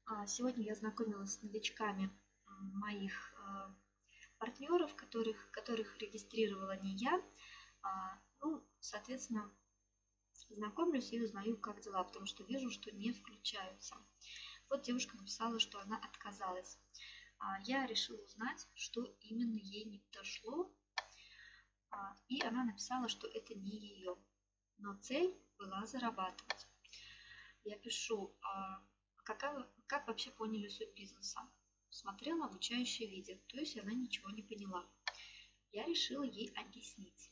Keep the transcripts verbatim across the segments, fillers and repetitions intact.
А, Сегодня я знакомилась с новичками м, моих э, партнеров, которых, которых регистрировала не я. А, Ну, соответственно, знакомлюсь и узнаю, как дела, потому что вижу, что не включаются. Вот девушка написала, что она отказалась. А, Я решила узнать, что именно ей не подошло, а, и она написала, что это не ее, но цель была зарабатывать. Я пишу, а какая, как вообще поняли суть бизнеса? Смотрела обучающее видео, то есть она ничего не поняла. Я решила ей объяснить.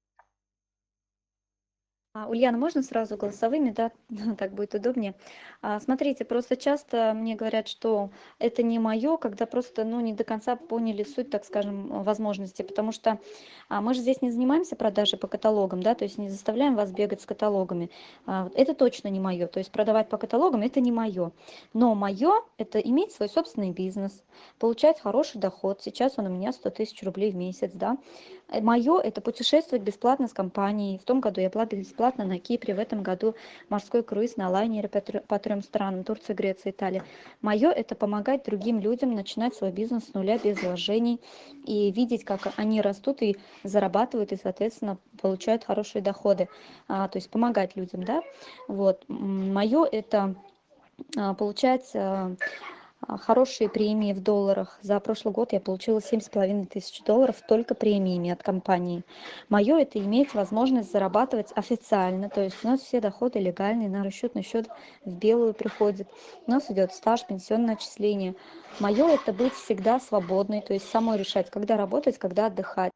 А, Ульяна, можно сразу голосовыми, да, так будет удобнее. А, Смотрите, просто часто мне говорят, что это не мое, когда просто, ну, не до конца поняли суть, так скажем, возможности, потому что а, мы же здесь не занимаемся продажей по каталогам, да, то есть не заставляем вас бегать с каталогами. А, вот это точно не мое, то есть продавать по каталогам это не мое. Но мое это иметь свой собственный бизнес, получать хороший доход. Сейчас он у меня сто тысяч рублей в месяц, да. Мое это путешествовать бесплатно с компанией. В том году я была бесплатно на Кипре, в этом году морской круиз на лайнере по, трё- по трем странам: Турция, Греция, Италия. Мое это помогать другим людям начинать свой бизнес с нуля, без вложений, и видеть, как они растут и зарабатывают, и, соответственно, получают хорошие доходы. А, то есть помогать людям, да. Вот. Мое это а, получать а, а, хорошие премии в долларах. За прошлый год я получила семь с половиной тысяч долларов только премиями от компании. Мое это иметь возможность зарабатывать официально, то есть у нас все доходы легальные, на расчетный счет в белую приходит. У нас идет стаж, пенсионное отчисление. Мое это быть всегда свободной, то есть самой решать, когда работать, когда отдыхать.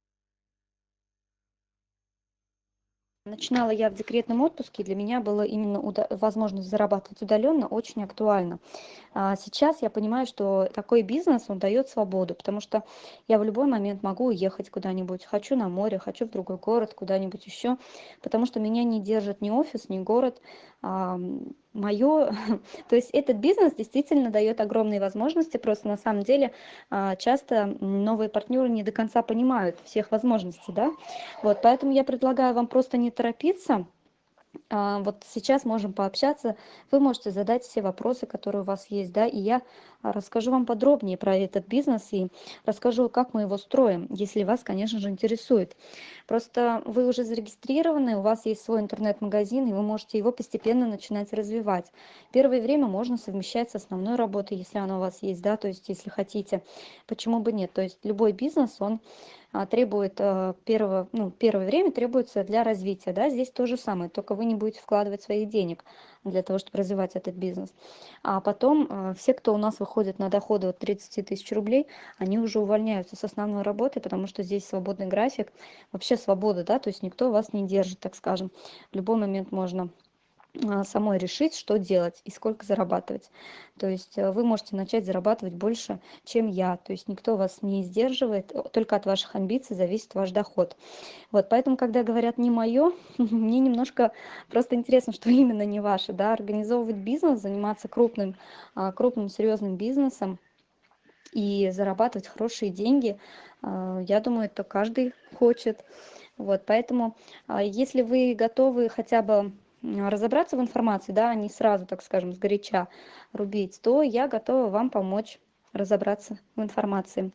Начинала я в декретном отпуске, для меня было именно уда- возможность зарабатывать удаленно очень актуально. А сейчас я понимаю, что такой бизнес, он дает свободу, потому что я в любой момент могу уехать куда-нибудь, хочу на море, хочу в другой город, куда-нибудь еще, потому что меня не держит ни офис, ни город, мое. То есть этот бизнес действительно дает огромные возможности, просто на самом деле а, часто новые партнеры не до конца понимают всех возможностей, да. Вот, поэтому я предлагаю вам просто не торопиться. А, вот сейчас можем пообщаться, вы можете задать все вопросы, которые у вас есть, да, и я а, расскажу вам подробнее про этот бизнес и расскажу, как мы его строим, если вас, конечно же, интересует. Просто вы уже зарегистрированы, у вас есть свой интернет-магазин, и вы можете его постепенно начинать развивать. Первое время можно совмещать с основной работой, если она у вас есть, да, то есть если хотите, почему бы нет. То есть любой бизнес, он а, требует э, первого, ну, первое время требуется для развития, да, здесь то же самое, только вы не будете вкладывать своих денег для того, чтобы развивать этот бизнес. А потом э, все, кто у нас выходит на доходы от тридцати тысяч рублей, они уже увольняются с основной работы, потому что здесь свободный график, вообще свобода, да, то есть никто вас не держит, так скажем. В любой момент можно а, самой решить, что делать и сколько зарабатывать. То есть э, вы можете начать зарабатывать больше, чем я. То есть никто вас не сдерживает, о, только от ваших амбиций зависит ваш доход. Вот, поэтому, когда говорят не мое, мне немножко просто интересно, что именно не ваше, да, организовывать бизнес, заниматься крупным, а, крупным серьезным бизнесом и зарабатывать хорошие деньги, а, я думаю, это каждый хочет. Вот, поэтому, а, если вы готовы хотя бы м, разобраться в информации, да, а не сразу, так скажем, сгоряча рубить, то я готова вам помочь разобраться в информации.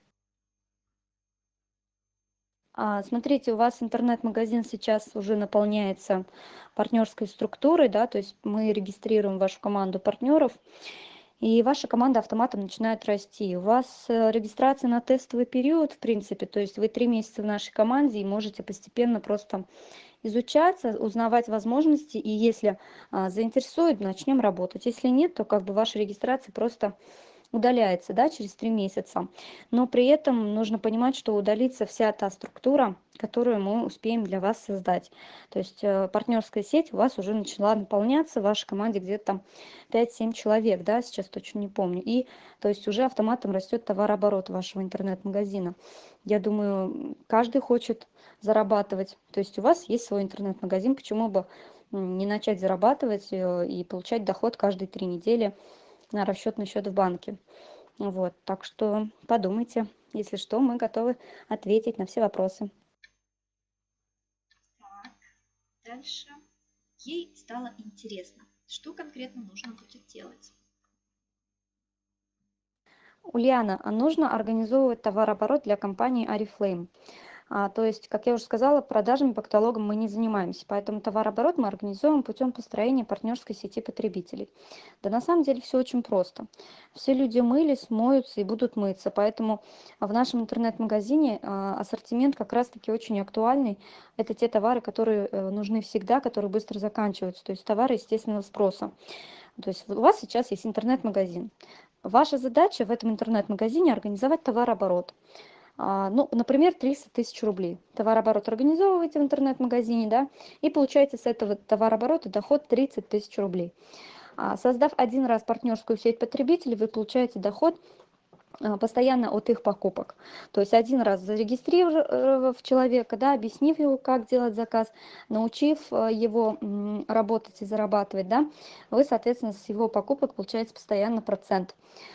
А, Смотрите, у вас интернет-магазин сейчас уже наполняется партнерской структурой, да, то есть мы регистрируем вашу команду партнеров, и ваша команда автоматом начинает расти. У вас э, регистрация на тестовый период, в принципе, то есть вы три месяца в нашей команде и можете постепенно просто изучаться, узнавать возможности, и если а, заинтересует, начнем работать. Если нет, то как бы ваша регистрация просто удаляется, да, через три месяца. Но при этом нужно понимать, что удалится вся та структура, которую мы успеем для вас создать. То есть э, партнерская сеть у вас уже начала наполняться, в вашей команде где-то там пять-семь человек, да, сейчас точно не помню. И то есть уже автоматом растет товарооборот вашего интернет-магазина. Я думаю, каждый хочет зарабатывать. То есть у вас есть свой интернет-магазин, почему бы м, не начать зарабатывать э, и получать доход каждые три недели на расчетный счет в банке. Вот, так что подумайте, если что, мы готовы ответить на все вопросы. Так, дальше. Ей стало интересно, что конкретно нужно будет делать. Ульяна, а нужно организовывать товарооборот для компании Oriflame? А, то есть, как я уже сказала, продажами по каталогам мы не занимаемся, поэтому товарооборот мы организуем путем построения партнерской сети потребителей. Да на самом деле все очень просто. Все люди мылись, моются и будут мыться, поэтому в нашем интернет-магазине а, ассортимент как раз-таки очень актуальный. Это те товары, которые э, нужны всегда, которые быстро заканчиваются, то есть товары естественного спроса. То есть у вас сейчас есть интернет-магазин. Ваша задача в этом интернет-магазине организовать товарооборот. А, ну, например, триста тысяч рублей. Товарооборот организовываете в интернет-магазине, да, и получаете с этого товарооборота доход тридцать тысяч рублей. А, создав один раз партнерскую сеть потребителей, вы получаете доход а, постоянно от их покупок. То есть один раз зарегистрировав человека, да, объяснив ему, как делать заказ, научив а, его м, работать и зарабатывать, да, вы, соответственно, с его покупок получаете постоянно процент.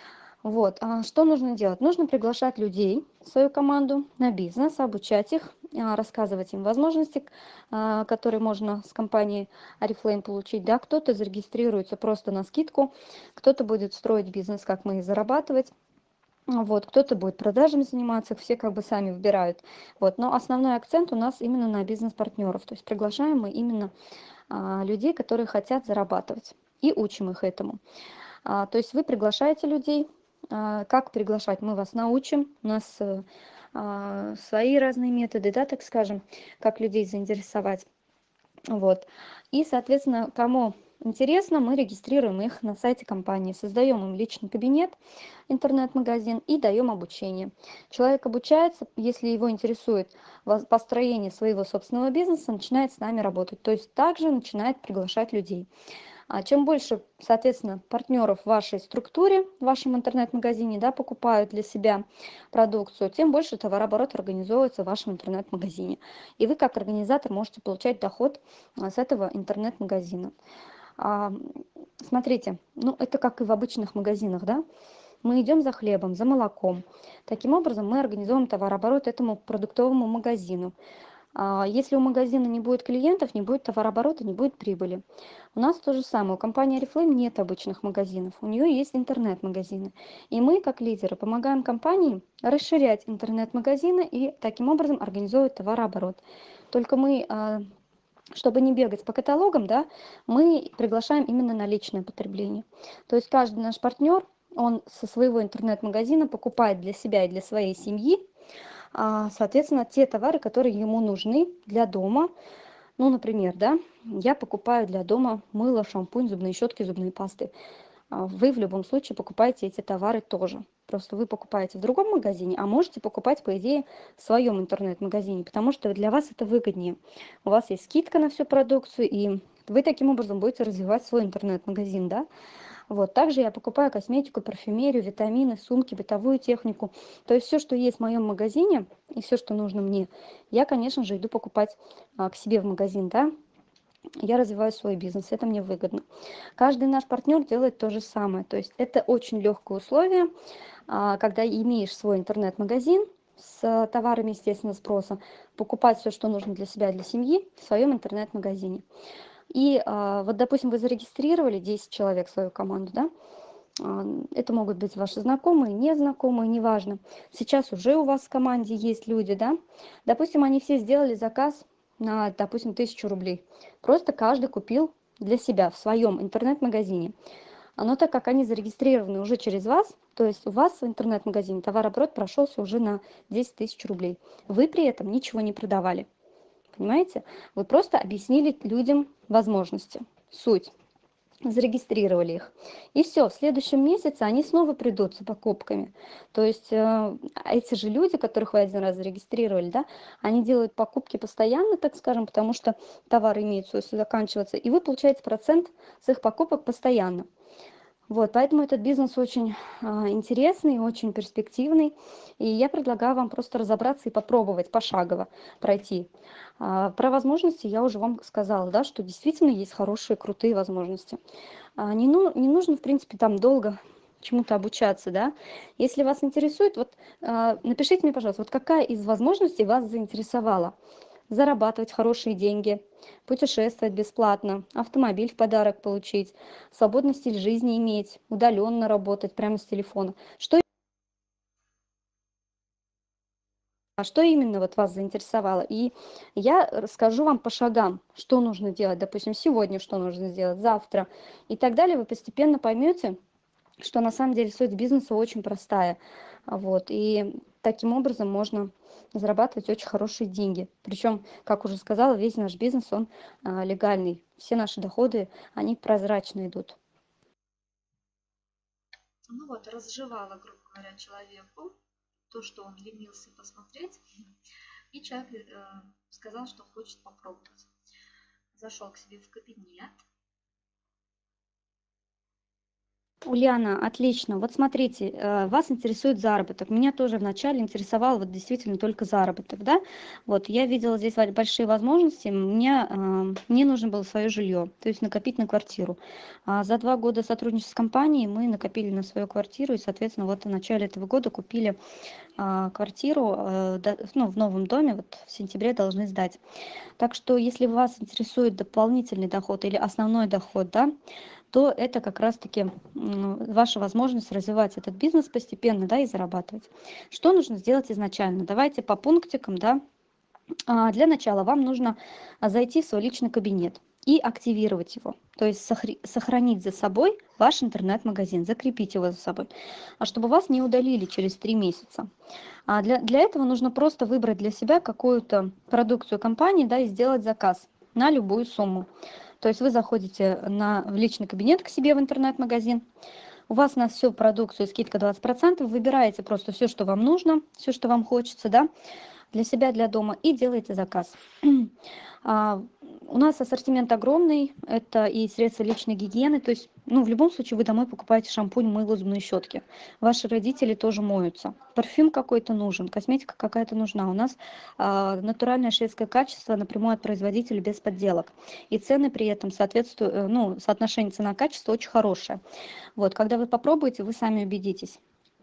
Вот, а что нужно делать? Нужно приглашать людей в свою команду на бизнес, обучать их, а, рассказывать им возможности, а, которые можно с компанией Oriflame получить. Да? Кто-то зарегистрируется просто на скидку, кто-то будет строить бизнес, как мы, и зарабатывать. Вот, кто-то будет продажами заниматься, все как бы сами выбирают. Вот, но основной акцент у нас именно на бизнес-партнеров. То есть приглашаем мы именно а, людей, которые хотят зарабатывать, и учим их этому. А, то есть вы приглашаете людей. А, как приглашать? Мы вас научим. У нас э, а, свои разные методы, да, так скажем, как людей заинтересовать. Вот. И, соответственно, кому интересно, мы регистрируем их на сайте компании, создаем им личный кабинет, интернет-магазин и даем обучение. Человек обучается, если его интересует построение своего собственного бизнеса, начинает с нами работать. То есть также начинает приглашать людей. А чем больше, соответственно, партнеров в вашей структуре, в вашем интернет-магазине, да, покупают для себя продукцию, тем больше товарооборот организовывается в вашем интернет-магазине. И вы, как организатор, можете получать доход а, с этого интернет-магазина. А, смотрите, ну это как и в обычных магазинах, да. Мы идем за хлебом, за молоком. Таким образом, мы организуем товарооборот этому продуктовому магазину. Если у магазина не будет клиентов, не будет товарооборота, не будет прибыли. У нас то же самое. У компании Oriflame нет обычных магазинов. У нее есть интернет-магазины. И мы, как лидеры, помогаем компании расширять интернет-магазины и таким образом организовывать товарооборот. Только мы, чтобы не бегать по каталогам, да, мы приглашаем именно на личное потребление. То есть каждый наш партнер, он со своего интернет-магазина покупает для себя и для своей семьи, соответственно, те товары, которые ему нужны для дома. Ну, например, да, я покупаю для дома мыло, шампунь, зубные щетки, зубные пасты. Вы в любом случае покупаете эти товары тоже. Просто вы покупаете в другом магазине, а можете покупать, по идее, в своем интернет-магазине, потому что для вас это выгоднее. У вас есть скидка на всю продукцию, и вы таким образом будете развивать свой интернет-магазин, да. Вот. Также я покупаю косметику, парфюмерию, витамины, сумки, бытовую технику. То есть все, что есть в моем магазине и все, что нужно мне, я, конечно же, иду покупать а, к себе в магазин, да. Я развиваю свой бизнес, это мне выгодно. Каждый наш партнер делает то же самое. То есть это очень легкое условие, а, когда имеешь свой интернет-магазин с товарами естественного спроса, покупать все, что нужно для себя, для семьи в своем интернет-магазине. И а, вот, допустим, вы зарегистрировали десять человек в свою команду, да? А, это могут быть ваши знакомые, незнакомые, неважно. Сейчас уже у вас в команде есть люди, да? Допустим, они все сделали заказ на, допустим, тысячу рублей. Просто каждый купил для себя в своем интернет-магазине. Но так как они зарегистрированы уже через вас, то есть у вас в интернет-магазине товарооборот прошелся уже на десять тысяч рублей. Вы при этом ничего не продавали. Понимаете? Вы просто объяснили людям возможности, суть, зарегистрировали их. И все, в следующем месяце они снова придут за покупками. То есть э, эти же люди, которых вы один раз зарегистрировали, да, они делают покупки постоянно, так скажем, потому что товары имеют свойство заканчиваться, и вы получаете процент с их покупок постоянно. Вот, поэтому этот бизнес очень а, интересный, очень перспективный, и я предлагаю вам просто разобраться и попробовать пошагово пройти. А, про возможности я уже вам сказала, да, что действительно есть хорошие, крутые возможности. А, не, ну, не нужно, в принципе, там долго чему-то обучаться, да. Если вас интересует, вот а, напишите мне, пожалуйста, вот какая из возможностей вас заинтересовала? Зарабатывать хорошие деньги, путешествовать бесплатно, автомобиль в подарок получить, свободный стиль жизни иметь, удаленно работать прямо с телефона. Что А что именно вот вас заинтересовало? И я расскажу вам по шагам, что нужно делать, допустим, сегодня, что нужно сделать, завтра и так далее. Вы постепенно поймете, что на самом деле суть бизнеса очень простая. А Вот. И таким образом можно зарабатывать очень хорошие деньги. Причем, как уже сказала, весь наш бизнес, он а, легальный. Все наши доходы, они прозрачно идут. Ну вот, разжевала, грубо говоря, человеку то, что он ленился посмотреть, и человек э, сказал, что хочет попробовать. Зашел к себе в кабинет. Ульяна, отлично. Вот смотрите, э, вас интересует заработок. Меня тоже вначале интересовал вот действительно только заработок, да. Вот я видела здесь во- большие возможности. Мне, э, мне нужно было свое жилье, то есть накопить на квартиру. А за два года сотрудничества с компанией мы накопили на свою квартиру и, соответственно, вот в начале этого года купили а, квартиру, э, да- ну, в новом доме, вот в сентябре должны сдать. Так что, если вас интересует дополнительный доход или основной доход, да, то это как раз-таки м, ваша возможность развивать этот бизнес постепенно, да, и зарабатывать. Что нужно сделать изначально? Давайте по пунктикам, да. А, Для начала вам нужно а, зайти в свой личный кабинет и активировать его, то есть сохри- сохранить за собой ваш интернет-магазин, закрепить его за собой, а чтобы вас не удалили через три месяца. А для, для этого нужно просто выбрать для себя какую-то продукцию компании, да, и сделать заказ на любую сумму. То есть вы заходите на, в личный кабинет к себе в интернет-магазин, у вас на всю продукцию скидка двадцать процентов, выбираете просто все, что вам нужно, все, что вам хочется, да, для себя, для дома, и делаете заказ. А, У нас ассортимент огромный, это и средства личной гигиены, то есть, ну, в любом случае вы домой покупаете шампунь, мыло, зубные щетки. Ваши родители тоже моются. Парфюм какой-то нужен, косметика какая-то нужна. У нас а, натуральное шведское качество напрямую от производителя без подделок. И цены при этом соответствуют, э, ну, соотношение цена-качество очень хорошее. Вот, когда вы попробуете, вы сами убедитесь.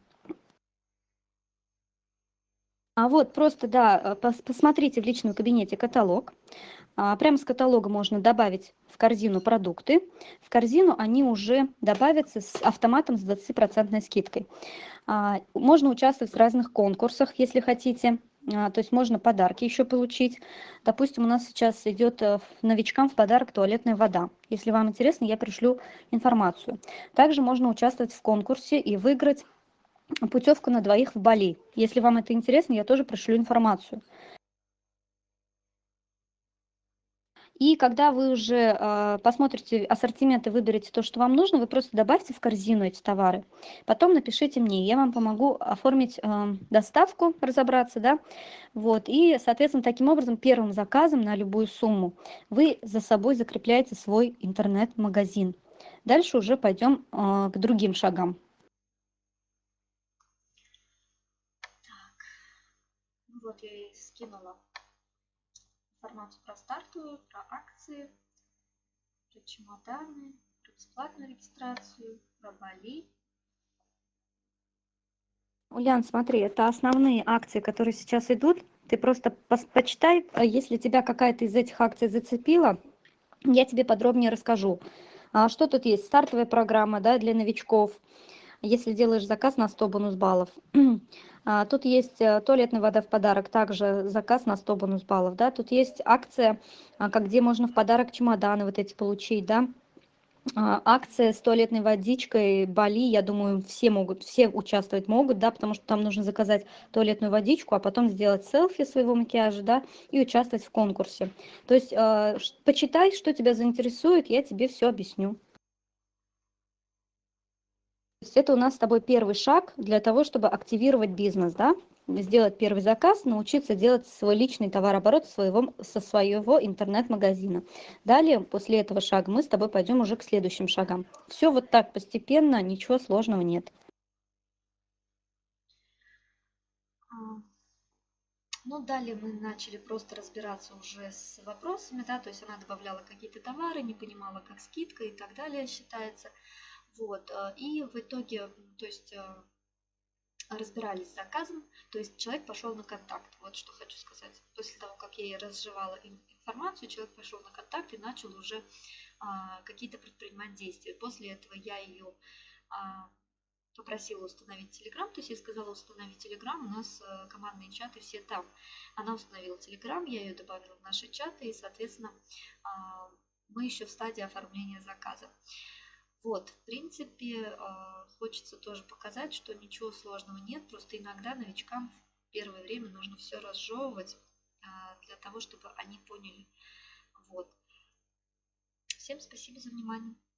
А вот просто, да, э, пос- посмотрите в личном кабинете каталог. А, Прямо с каталога можно добавить в корзину продукты. В корзину они уже добавятся с автоматом с двадцатипроцентной скидкой. А, Можно участвовать в разных конкурсах, если хотите. А, То есть можно подарки еще получить. Допустим, у нас сейчас идет э, в- новичкам в подарок туалетная вода. Если вам интересно, я пришлю информацию. Также можно участвовать в конкурсе и выиграть путевку на двоих в Бали. Если вам это интересно, я тоже пришлю информацию. И когда вы уже э, посмотрите ассортимент и выберете то, что вам нужно, вы просто добавьте в корзину эти товары. Потом напишите мне, я вам помогу оформить э, доставку, разобраться, да. Вот. И, соответственно, таким образом, первым заказом на любую сумму вы за собой закрепляете свой интернет-магазин. Дальше уже пойдем э, к другим шагам. Так, ну вот я и скинула информацию про стартовую, про акции, про чемоданы, про бесплатную регистрацию, про Бали. Ульян, смотри, это основные акции, которые сейчас идут. Ты просто пос- почитай, а если тебя какая-то из этих акций зацепила, я тебе подробнее расскажу. А что тут есть? Стартовая программа, да, для новичков. Если делаешь заказ на сто бонус баллов. А, Тут есть э, туалетная вода в подарок, также заказ на сто бонус баллов, да. Тут есть акция, а, как где можно в подарок чемоданы вот эти получить, да. А, Акция с туалетной водичкой Бали, я думаю, все могут, все участвовать могут, да, потому что там нужно заказать туалетную водичку, а потом сделать селфи своего макияжа, да, и участвовать в конкурсе. То есть э, ш- почитай, что тебя заинтересует, я тебе все объясню. То есть это у нас с тобой первый шаг для того, чтобы активировать бизнес, да, сделать первый заказ, научиться делать свой личный товарооборот своего, со своего интернет-магазина. Далее, после этого шага, мы с тобой пойдем уже к следующим шагам. Все вот так постепенно, ничего сложного нет. А, Ну, далее мы начали просто разбираться уже с вопросами, да, то есть она добавляла какие-то товары, не понимала, как скидка и так далее считается. Вот, э, и в итоге, м, то есть э, разбирались с заказом, то есть человек пошел на контакт. Вот что хочу сказать. После того, как я ей разжевала ин- информацию, человек пошел на контакт и начал уже а, какие-то предпринимать действия. После этого я ее, а, попросила установить Telegram, то есть я сказала установить Telegram, у нас командные чаты все там. Она установила Telegram, я ее добавила в наши чаты, и, соответственно, мы еще в стадии оформления заказа. Вот, в принципе, хочется тоже показать, что ничего сложного нет, просто иногда новичкам в первое время нужно все разжевывать для того, чтобы они поняли. Вот. Всем спасибо за внимание.